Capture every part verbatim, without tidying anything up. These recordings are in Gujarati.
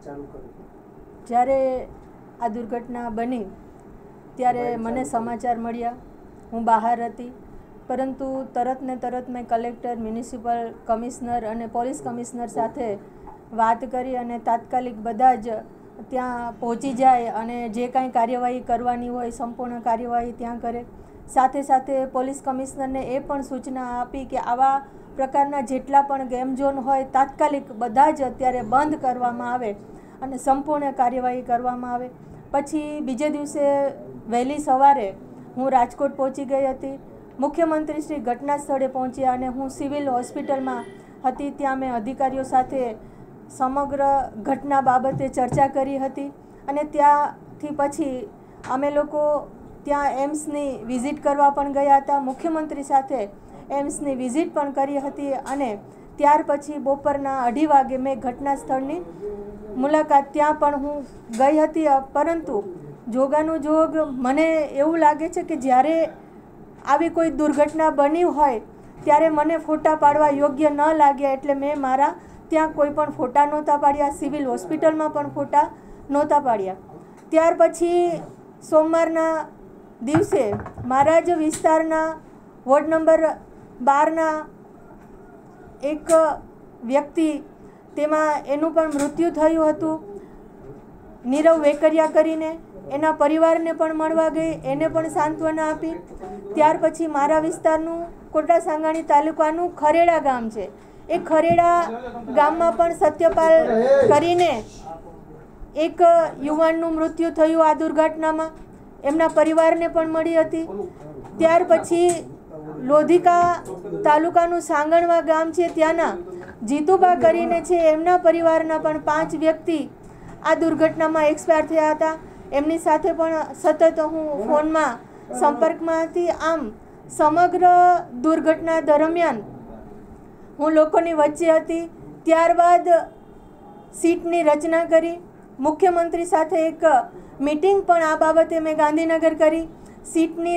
જ્યારે આ દુર્ઘટના બની ત્યારે મને સમાચાર મળ્યા, હું બહાર હતી, પરંતુ તરત ને તરત મેં કલેક્ટર, મ્યુનિસિપલ કમિશનર અને પોલીસ કમિશનર સાથે વાત કરી અને તાત્કાલિક બધા જ ત્યાં પહોંચી જાય અને જે કાંઈ કાર્યવાહી કરવાની હોય સંપૂર્ણ કાર્યવાહી ત્યાં કરે. સાથે સાથે પોલીસ કમિશનરને એ પણ સૂચના આપી કે આવા પ્રકારના જેટલા પણ ગેમ ઝોન હોય તાત્કાલિક બધા જ અત્યારે બંધ કરવામાં આવે અને સંપૂર્ણ કાર્યવાહી કરવામાં આવે. પછી બીજે દિવસે વહેલી સવારે હું રાજકોટ પહોંચી ગઈ હતી. મુખ્યમંત્રી શ્રી ઘટના સ્થળે પહોંચ્યા અને હું સિવિલ હોસ્પિટલમાં હતી. ત્યાં મેં અધિકારીઓ સાથે સમગ્ર ઘટના બાબતે ચર્ચા કરી હતી અને ત્યાંથી પછી અમે લોકો ત્યાં એમ્સની વિઝિટ કરવા પણ ગયા હતા. મુખ્યમંત્રી સાથે એમ્સની વિઝિટ પણ કરી હતી અને ત્યાર પછી બપોરના અઢી વાગે મેં ઘટના સ્થળની મુલાકાત ત્યાં પણ હું ગઈ હતી. પરંતુ જોગાનું જોગ મને એવું લાગે છે કે જ્યારે આવી કોઈ દુર્ઘટના બની હોય ત્યારે મને ફોટા પાડવા યોગ્ય ન લાગ્યા, એટલે મેં મારા ત્યાં કોઈ પણ ફોટા નહોતા પાડ્યા, સિવિલ હોસ્પિટલમાં પણ ફોટા નહોતા પાડ્યા. ત્યાર પછી સોમવારના દિવસે મારા જ વિસ્તારના વોર્ડ નંબર બારના એક વ્યક્તિ, તેમાં એનું પણ મૃત્યુ થયું હતું, નીરવ વેકરિયા કરીને. એના પરિવારને પણ મળવા ગઈ, એને પણ સાંત્વના આપી. ત્યાર પછી મારા વિસ્તારનું કોટા સાંગાણી તાલુકાનું ખરેડા ગામ છે, એ ખરેડા ગામમાં પણ સત્યપાલ કરીને એક યુવાનનું મૃત્યુ થયું આ દુર્ઘટનામાં, એમના પરિવારને પણ મળી હતી. ત્યાર પછી લોધિકા તાલુકાનું સાંગણવા ગામ છે, ત્યાંના જીતુબા કરીને છે, એમના પરિવારના પણ પાંચ વ્યક્તિ આ દુર્ઘટનામાં એક્સપાયર થયા હતા. એમની સાથે પણ સતત હું ફોનમાં સંપર્કમાં હતી. આમ સમગ્ર દુર્ઘટના દરમિયાન હું લોકોની વચ્ચે હતી. ત્યારબાદ સીટની રચના કરી. મુખ્યમંત્રી સાથે એક મીટિંગ પણ આ બાબતે મેં ગાંધીનગર કરી. સીટની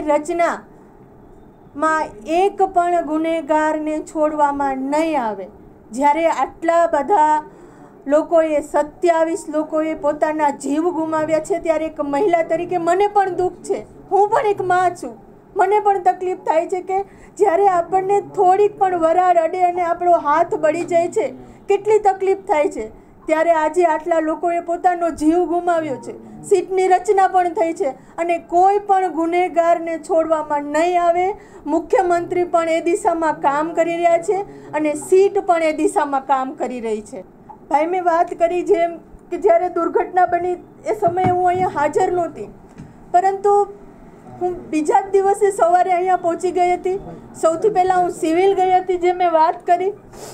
રચનામાં એક પણ ગુનેગારને છોડવામાં નહીં આવે. જ્યારે આટલા બધા લોકોએ સત્યાવીસ લોકોએ પોતાના જીવ ગુમાવ્યા છે ત્યારે એક મહિલા તરીકે મને પણ દુઃખ છે. હું પણ એક માં છું, મને પણ તકલીફ થાય છે કે જ્યારે આપણને થોડીક પણ વરાળ અડે અને આપણો હાથ બળી જાય છે, કેટલી તકલીફ થાય છે. ત્યારે આજે આટલા લોકોએ પોતાનો જીવ ગુમાવ્યો છે, સીટની રચના પણ થઈ છે અને કોઈ પણ ગુનેગારને છોડવામાં નહીં આવે. મુખ્યમંત્રી પણ એ દિશામાં કામ કરી રહ્યા છે અને સીટ પણ એ દિશામાં કામ કરી રહી છે. ભાઈ, મેં વાત કરી જેમ કે જ્યારે દુર્ઘટના બની એ સમયે હું અહીંયા હાજર નહોતી, પરંતુ હું બીજા જ દિવસે સવારે અહીંયા પહોંચી ગઈ હતી. સૌથી પહેલાં હું સિવિલ ગઈ હતી, જે મેં વાત કરી.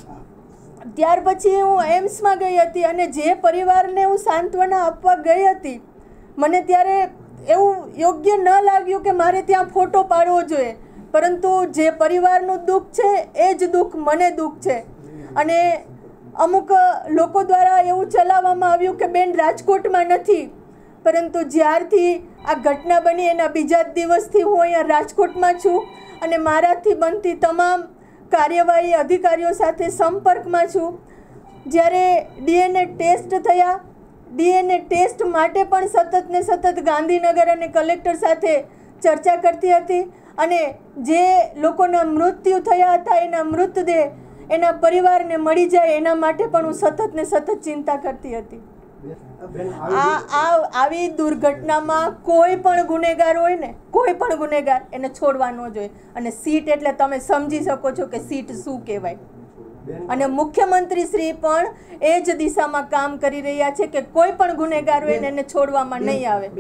ત્યાર પછી હું એમ્સમાં ગઈ હતી અને જે પરિવારને હું સાંત્વના આપવા ગઈ હતી, મને ત્યારે એવું યોગ્ય ન લાગ્યું કે મારે ત્યાં ફોટો પાડવો જોઈએ, પરંતુ જે પરિવારનું દુઃખ છે એ જ દુઃખ મને દુઃખ છે. અને અમુક લોકો દ્વારા એવું ચલાવવામાં આવ્યું કે બેન રાજકોટમાં નથી, પરંતુ જ્યારથી આ ઘટના બની એના બીજા જ દિવસથી હું અહીંયા રાજકોટમાં છું અને મારાથી બનતી તમામ કાર્યવાહી અધિકારીઓ સાથે સંપર્કમાં છું. જ્યારે ડીએનએ ટેસ્ટ થયા, ડીએનએ ટેસ્ટ માટે પણ સતત ને સતત ગાંધીનગર અને કલેક્ટર સાથે ચર્ચા કરતી હતી અને જે લોકોના મૃત્યુ થયા હતા એના મૃતદેહ એના પરિવારને મળી જાય એના માટે પણ હું સતત ને સતત ચિંતા કરતી હતી. આ આ આવી દુર્ઘટનામાં કોઈ પણ ગુનેગાર હોય ને, કોઈ પણ ગુનેગાર એને છોડવા ન જોઈએ. અને સીટ એટલે તમે સમજી શકો છો કે સીટ શું કહેવાય. અને મુખ્યમંત્રી શ્રી પણ એ જ દિશામાં કામ કરી રહ્યા છે કે કોઈ પણ ગુનેગાર હોય ને એને છોડવામાં નહીં આવે.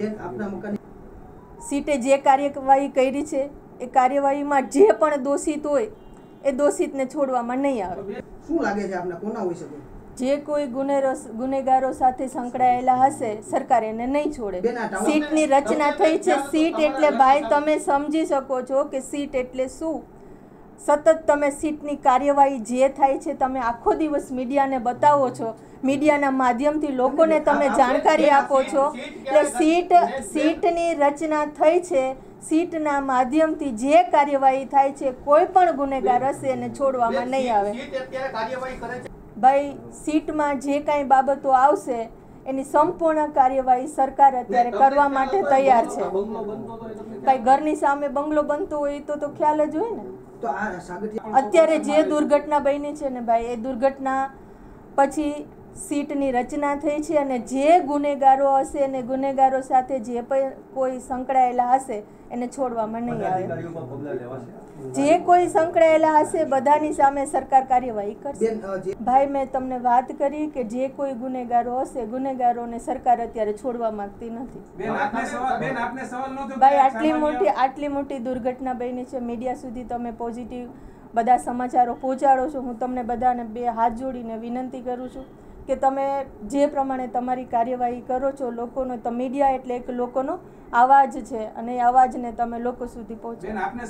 સીટે જે કાર્યવાહી કરી છે એ કાર્યવાહીમાં જે પણ દોષિત હોય એ દોષિતને છોડવામાં નહીં આવે. શું લાગે છે આપને કોના હોઈ શકે? જે કોઈ ગુનેરો ગુનેગારો સાથે સંકળાયેલા હશે સરકાર એને નહીં છોડે. સીટની રચના થઈ છે. સીટ એટલે ભાઈ તમે સમજી શકો છો કે સીટ એટલે શું. સતત તમે સીટની કાર્યવાહી જે થાય છે તમે આખો દિવસ મીડિયાને બતાવો છો, મીડિયાના માધ્યમથી લોકોને તમે જાણકારી આપો છો. એટલે સીટ સીટની રચના થઈ છે. સીટના માધ્યમથી જે કાર્યવાહી થાય છે કોઈ પણ ગુનેગાર હશે એને છોડવામાં નહીં આવે. ભાઈ, સીટમાં જે કાંઈ બાબતો આવશે એની સંપૂર્ણ કાર્યવાહી સરકાર અત્યારે કરવા માટે તૈયાર છે. ભાઈ ઘરની સામે બંગલો બનતો હોય તો તો ખ્યાલ જ હોય ને. તો આ સાગઠિયા અત્યારે જે દુર્ઘટના બની છે ને ભાઈ, એ દુર્ઘટના પછી સીટની રચના થઈ છે અને જે ગુનેગારો હશે અને ગુનેગારો સાથે જે પણ કોઈ સંકળાયેલા હશે એને છોડવામાં નહીં આવે. જે કોઈ સંકળાયેલા હશે બધાની સામે સરકાર કાર્યવાહી કરશે. બેન, અ, જે ભાઈ મેં તમને વાત કરી કે જે કોઈ ગુનેગારો હશે ગુનેગારોને સરકાર અત્યારે છોડવા માંગતી નથી. બેન આપને સવાલ બેન આપને સવાલ નહોતો ભાઈ આટલી મોટી આટલી મોટી દુર્ઘટના બની છે, મીડિયા સુધી તમે પોઝિટિવ બધા સમાચારો પહોંચાડો છો. હું તમને બધાને બે હાથ જોડીને વિનંતી કરું છું કે તમે જે પ્રમાણે તમારી કાર્યવાહી કરો છો લોકોનો, તો મીડિયા એટલે એક લોકોનો અવાજ છે અને એ અવાજને તમે લોકો સુધી પહોંચાડો. બેન આપને